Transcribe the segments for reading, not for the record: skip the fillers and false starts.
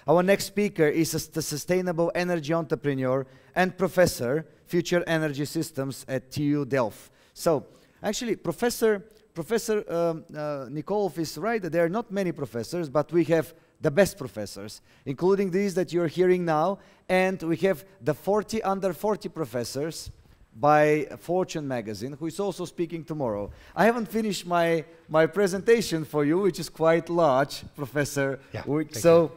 Our next speaker is the sustainable energy entrepreneur and professor, future energy systems at TU Delft. So, actually, Professor Nikolov is right that there are not many professors, but we have the best professors, including these that you're hearing now, and we have the 40 under 40 professors by Fortune magazine, who is also speaking tomorrow. I haven't finished my presentation for you, which is quite large, Professor. Yeah, So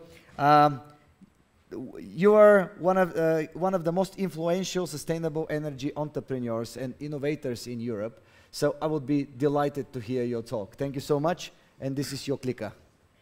you are one of the most influential sustainable energy entrepreneurs and innovators in Europe. So I would be delighted to hear your talk. Thank you so much, and this is your clicker.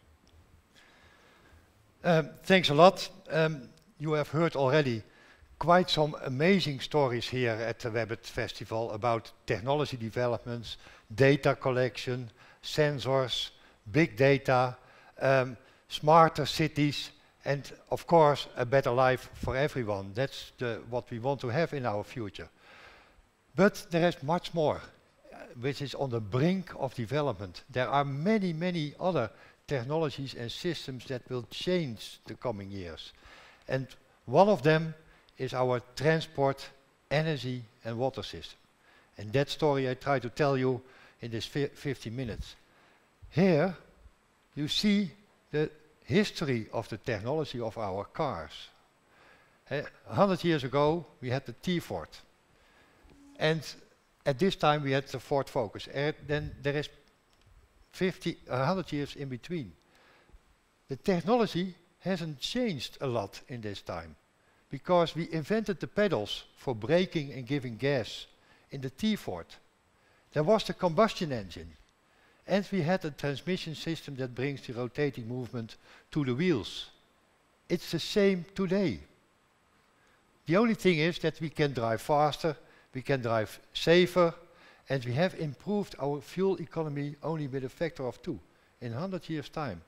Thanks a lot. You have heard already quite some amazing stories here at the Webbit Festival about technology developments, data collection, sensors, big data, smarter cities, and of course a better life for everyone. That's what we want to have in our future. But there is much more, which is on the brink of development. There are many, many other technologies and systems that will change the coming years. And one of them is our transport, energy and water system. And that story I try to tell you in this 50 minutes. Here you see the history of the technology of our cars. 100 years ago we had the T-Ford. And at this time we had the Ford Focus. Then there is 100 years in between. The technology hasn't changed a lot in this time, because we invented the pedals for braking and giving gas in the T-Ford. There was the combustion engine, and we had a transmission system that brings the rotating movement to the wheels. It's the same today. The only thing is that we can drive faster, we can drive safer, and we have improved our fuel economy only with a factor of 2 in 100 years' time.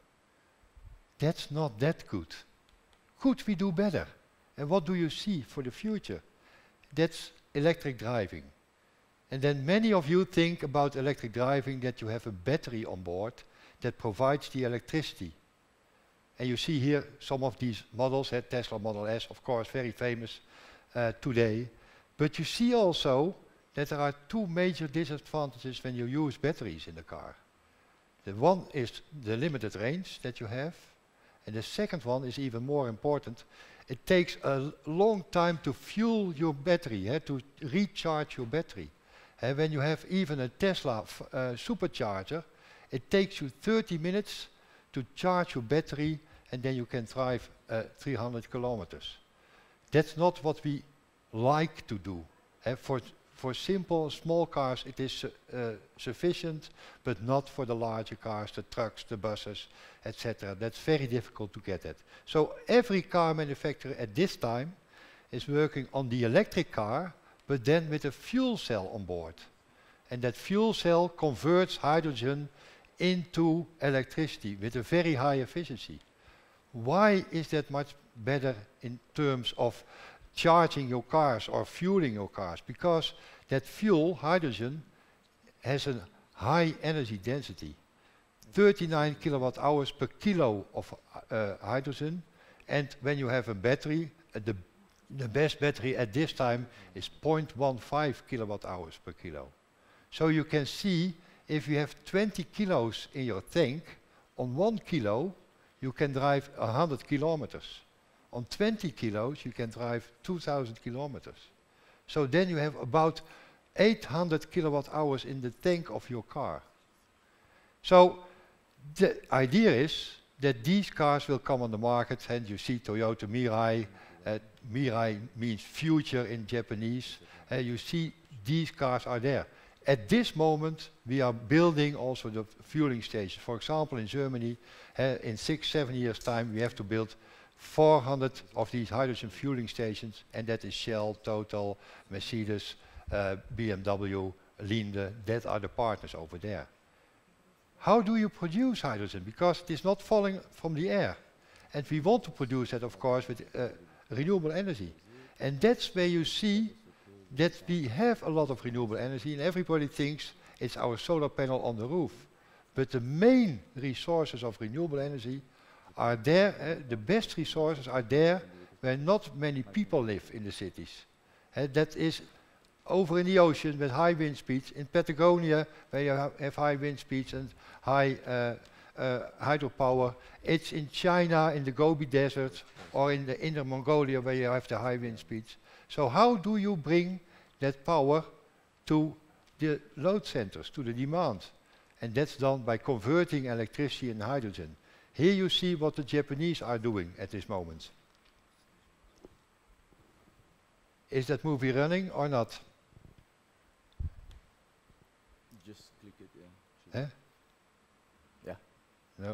That's not that good. Could we do better? And what do you see for the future? That's electric driving. And then many of you think about electric driving that you have a battery on board that provides the electricity. And you see here some of these models, Tesla Model S, of course, very famous today. But you see also that there are 2 major disadvantages when you use batteries in the car. The one is the limited range that you have, and the second one is even more important. It takes a long time to fuel your battery, to recharge your battery. When you have even a Tesla supercharger, it takes you 30 minutes to charge your battery, and then you can drive 300 kilometers. That's not what we like to do. For simple, small cars it is sufficient, but not for the larger cars, the trucks, the buses, etc. That's very difficult to get at. So every car manufacturer at this time is working on the electric car, but then with a fuel cell on board. And that fuel cell converts hydrogen into electricity with a very high efficiency. Why is that much better in terms of charging your cars or fueling your cars? Because that fuel, hydrogen, has a high energy density. 39 kilowatt hours per kilo of hydrogen. And when you have a battery, the best battery at this time is 0.15 kilowatt hours per kilo. So you can see if you have 20 kilos in your tank, on 1 kilo you can drive 100 kilometers. On 20 kilos you can drive 2,000 kilometers. So then you have about 800 kilowatt hours in the tank of your car. So the idea is that these cars will come on the market, and you see Toyota Mirai. Mirai means future in Japanese. You see these cars are there. At this moment we are building also the fueling stations. For example, in Germany, in 6-7 years time we have to build 400 of these hydrogen fueling stations, and that is Shell, Total, Mercedes, BMW, Linde. That are the partners over there. How do you produce hydrogen? Because it is not falling from the air. And we want to produce that, of course, with renewable energy. And that's where you see that we have a lot of renewable energy, and everybody thinks it's our solar panel on the roof. But the main resources of renewable energy are there, the best resources are there where not many people live in the cities. That is over in the ocean with high wind speeds, in Patagonia where you have high wind speeds and high hydropower. It's in China, in the Gobi Desert, or in the Inner Mongolia where you have the high wind speeds. So how do you bring that power to the load centers, to the demand? And that's done by converting electricity and hydrogen. Here you see what the Japanese are doing at this moment. Is that movie running or not? Just click it, yeah. Yeah. No.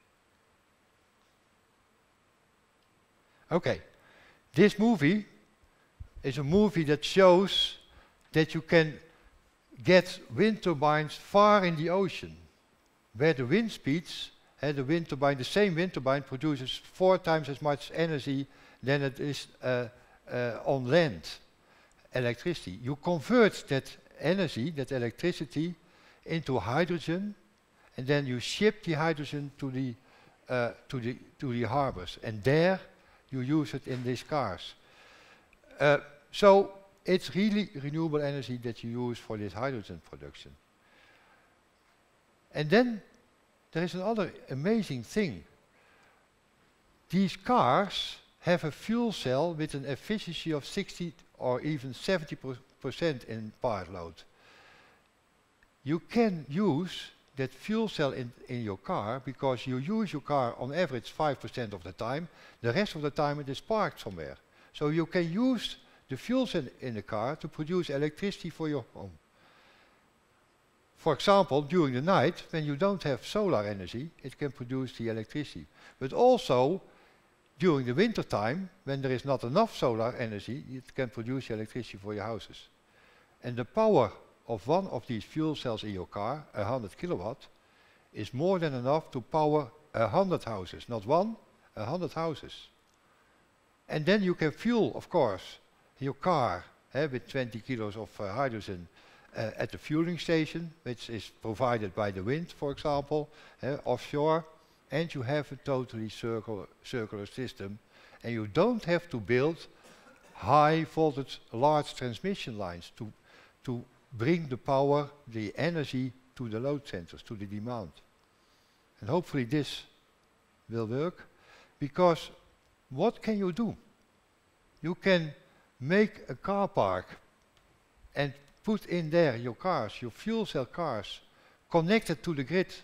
Okay. This movie is a movie that shows that you can get wind turbines far in the ocean, where the wind speeds, the same wind turbine produces 4 times as much energy than it is on land electricity. You convert that energy, that electricity, into hydrogen, and then you ship the hydrogen to the harbors, and there you use it in these cars. So it's really renewable energy that you use for this hydrogen production. And then there is another amazing thing. These cars have a fuel cell with an efficiency of 60 or even 70% in part load. You can use that fuel cell in your car because you use your car on average 5% of the time. The rest of the time it is parked somewhere. So you can use the fuel cell in the car to produce electricity for your home. For example, during the night, when you don't have solar energy, it can produce the electricity. But also, during the winter time, when there is not enough solar energy, it can produce the electricity for your houses. And the power of one of these fuel cells in your car, 100 kilowatt, is more than enough to power 100 houses. Not one, 100 houses. And then you can fuel, of course, your car with 20 kilos of hydrogen at the fueling station, which is provided by the wind, for example, offshore, and you have a totally circular system, and you don't have to build high voltage large transmission lines to bring the power, the energy to the load centers, to the demand. And hopefully this will work, because what can you do? You can make a car park and put in there your cars, your fuel cell cars, connected to the grid.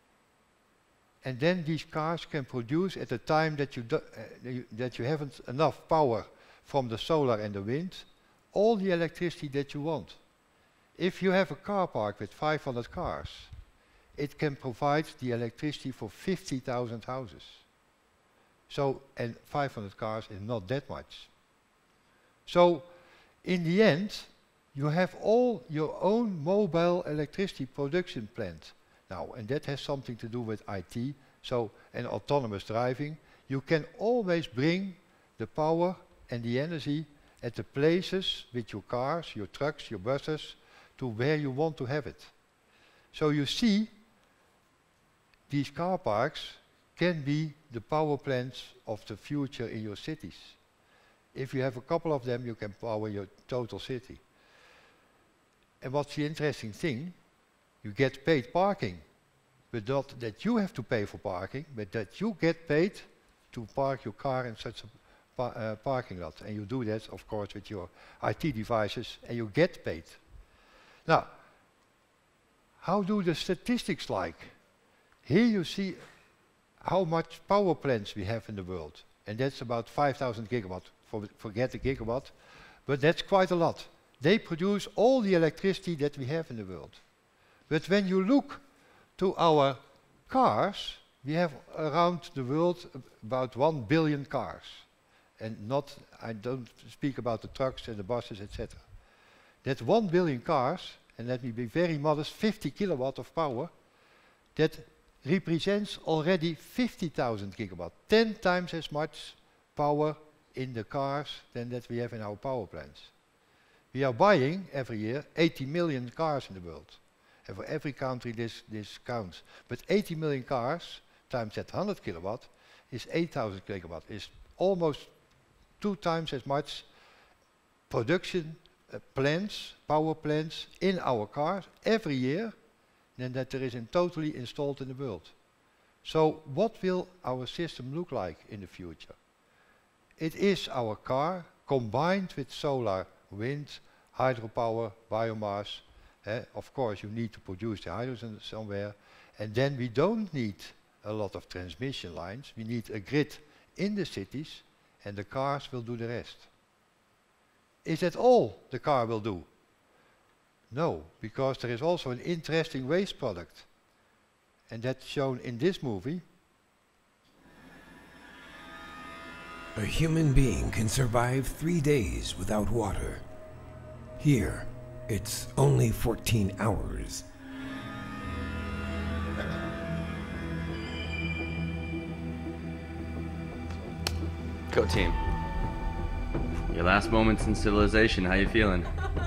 And then these cars can produce at the time that you haven't enough power from the solar and the wind, all the electricity that you want. If you have a car park with 500 cars, it can provide the electricity for 50,000 houses. So, and 500 cars is not that much. So, in the end, you have all your own mobile electricity production plant. Now, and that has something to do with IT, so, and autonomous driving. You can always bring the power and the energy at the places with your cars, your trucks, your buses, to where you want to have it. So you see, these car parks can be the power plants of the future in your cities. If you have a couple of them, you can power your total city. And what's the interesting thing? You get paid parking, but not that you have to pay for parking, but that you get paid to park your car in such a parking lot. And you do that, of course, with your IT devices, and you get paid. Now, how do the statistics like? Here you see how much power plants we have in the world. And that's about 5,000 gigawatt. Forget the gigawatt, but that's quite a lot. They produce all the electricity that we have in the world. But when you look to our cars, we have around the world about 1 billion cars. And I don't speak about the trucks and the buses, etc. That 1 billion cars, and let me be very modest, 50 kilowatt of power, that represents already 50,000 gigawatt, 10 times as much power in the cars than that we have in our power plants. We are buying every year 80 million cars in the world. And for every country this counts. But 80 million cars times that 100 kilowatt is 8,000 kilowatt. Is almost 2 times as much production plants, power plants in our cars every year than that there is in totally installed in the world. So what will our system look like in the future? It is our car combined with solar, wind, hydropower, biomass. Of course, you need to produce the hydrogen somewhere. And then we don't need a lot of transmission lines. We need a grid in the cities, and the cars will do the rest. Is that all the car will do? No, because there is also an interesting waste product. And that's shown in this movie. A human being can survive 3 days without water. Here, it's only 14 hours. Go team. Your last moments in civilization, how you feeling?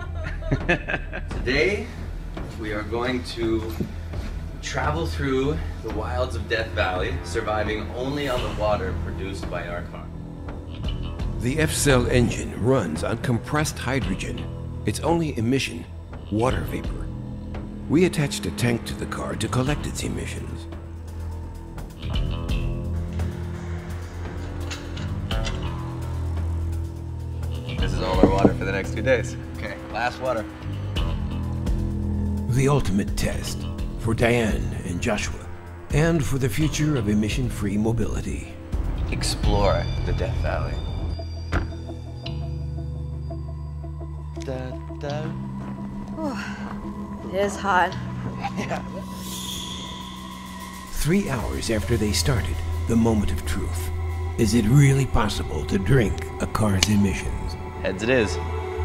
Today, we are going to travel through the wilds of Death Valley, surviving only on the water produced by our car. The F-Cell engine runs on compressed hydrogen. Its only emission, water vapor. We attached a tank to the car to collect its emissions. This is all our water for the next 2 days. Okay, last water. The ultimate test for Diane and Joshua, and for the future of emission-free mobility. Explore the Death Valley. It is hot. 3 hours after they started, the moment of truth. Is it really possible to drink a car's emissions? Heads it is.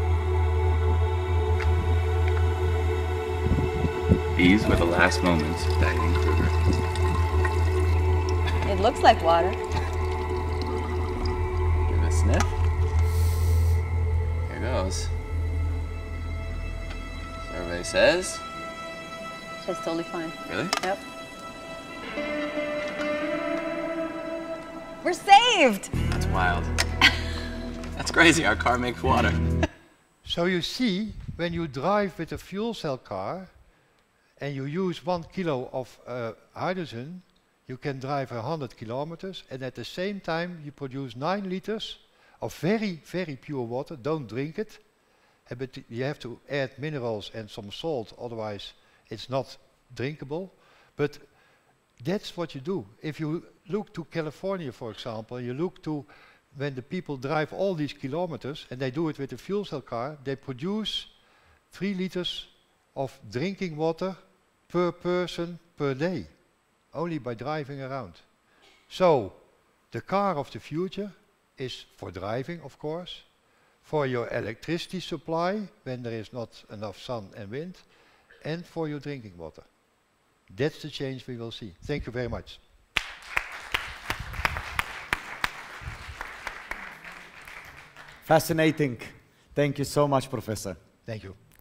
These were the last moments of Diane Kruger. It looks like water. Give it a sniff. Here goes. Survey says. That's totally fine. Really? Yep. We're saved! That's wild. That's crazy, our car makes water. So you see, when you drive with a fuel cell car and you use 1 kilo of hydrogen, you can drive 100 kilometers, and at the same time you produce 9 liters of very, very pure water. Don't drink it. But you have to add minerals and some salt, otherwise it's not drinkable. But that's what you do. If you look to California, for example, you look to when the people drive all these kilometers, and they do it with a fuel cell car, they produce 3 liters of drinking water per person per day, only by driving around. So, the car of the future is for driving, of course, for your electricity supply, when there is not enough sun and wind, and for your drinking water. That's the change we will see. Thank you very much. Fascinating. Thank you so much, Professor. Thank you.